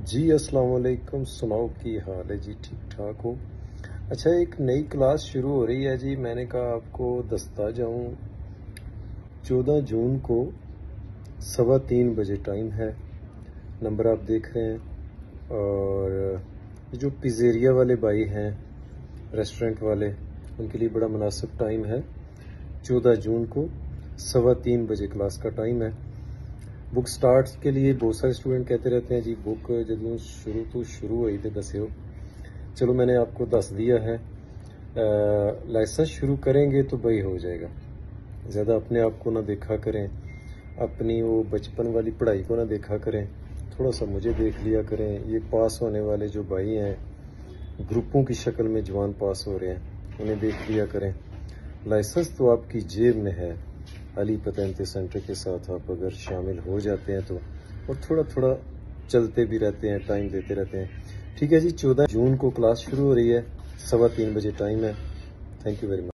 जी अस्सलाम वालेकुम। सुनाओ की हाल है जी, ठीक ठाक हो? अच्छा, एक नई क्लास शुरू हो रही है जी। मैंने कहा आपको दस्ता जाऊं। 14 जून को 3:15 बजे टाइम है। नंबर आप देख रहे हैं। और जो पिज़्ज़ेरिया वाले भाई हैं, रेस्टोरेंट वाले, उनके लिए बड़ा मुनासिब टाइम है। 14 जून को 3:15 बजे क्लास का टाइम है। बुक स्टार्ट के लिए बहुत सारे स्टूडेंट कहते रहते हैं जी बुक जो शुरू हुई तो दस्यो। चलो मैंने आपको दस दिया है। लाइसेंस शुरू करेंगे तो भाई हो जाएगा। ज़्यादा अपने आप को ना देखा करें, अपनी वो बचपन वाली पढ़ाई को ना देखा करें, थोड़ा सा मुझे देख लिया करें। ये पास होने वाले जो भाई हैं, ग्रुपों की शक्ल में जवान पास हो रहे हैं, उन्हें देख लिया करें। लाइसेंस तो आपकी जेब में है। अली पेटेंट सेंटर के साथ आप अगर शामिल हो जाते हैं तो, और थोड़ा थोड़ा चलते भी रहते हैं, टाइम देते रहते हैं। ठीक है जी, 14 जून को क्लास शुरू हो रही है, 3:15 बजे टाइम है। Thank you very much.